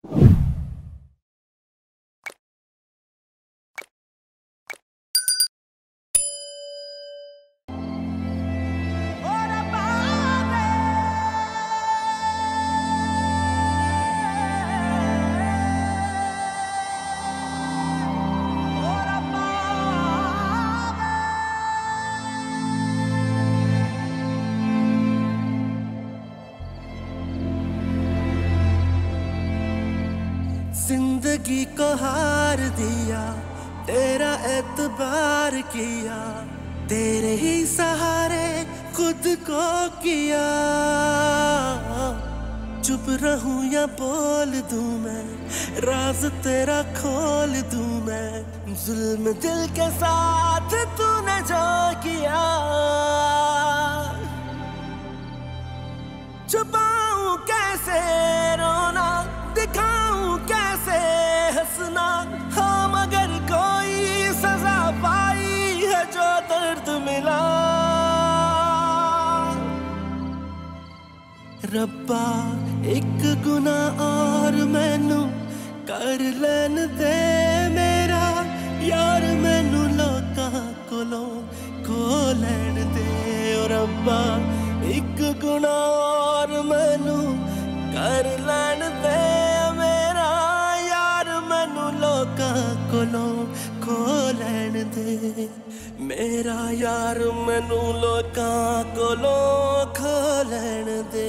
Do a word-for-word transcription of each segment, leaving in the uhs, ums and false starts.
जिंदगी को हार दिया, तेरा एतबार किया, तेरे ही सहारे खुद को किया। चुप रहूं या बोल दूं मैं, राज तेरा खोल दूं मैं, जुल्म दिल के साथ तूने जो किया। छुपाऊं कैसे रोना, दिखाऊं कैसे हंसना, हाँ मगर कोई सजा पाई है जो दर्द मिला। रब्बा एक गुनाह और मैनू कर लैन दे मेरा, यार मैनू लोकां कोलों खो लैन दे। ओ रब्बा एक गुनाह और मैनू कर लैन दे मेरा, यार मैनू लोकां कोलों खो लैन दे मेरा, यार मैनू लोकां कोलों खो लैन दे।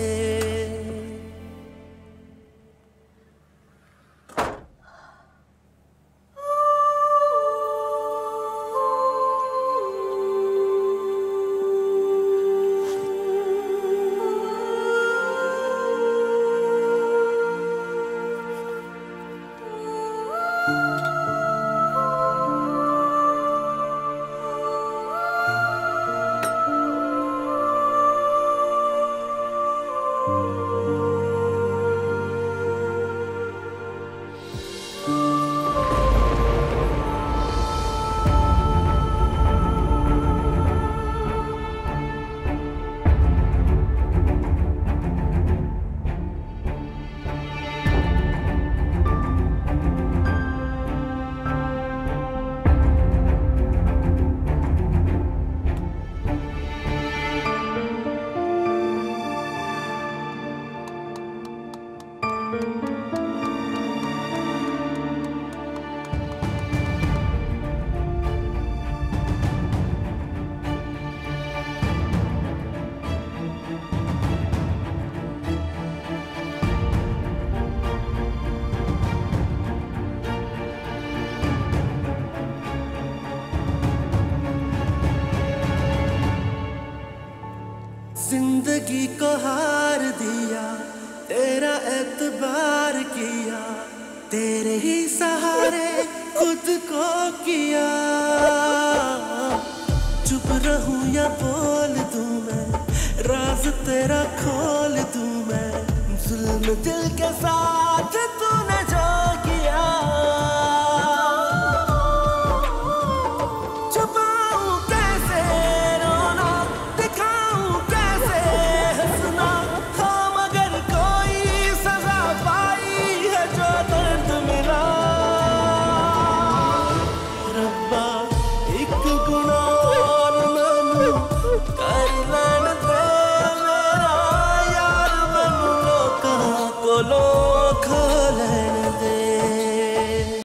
जिंदगी को हार दिया, तेरा एतबार किया, तेरे ही सहारे खुद को किया। चुप रहूं या बोल दूं मैं, राज तेरा खोल दूं मैं, जुल्म दिल के साथ तू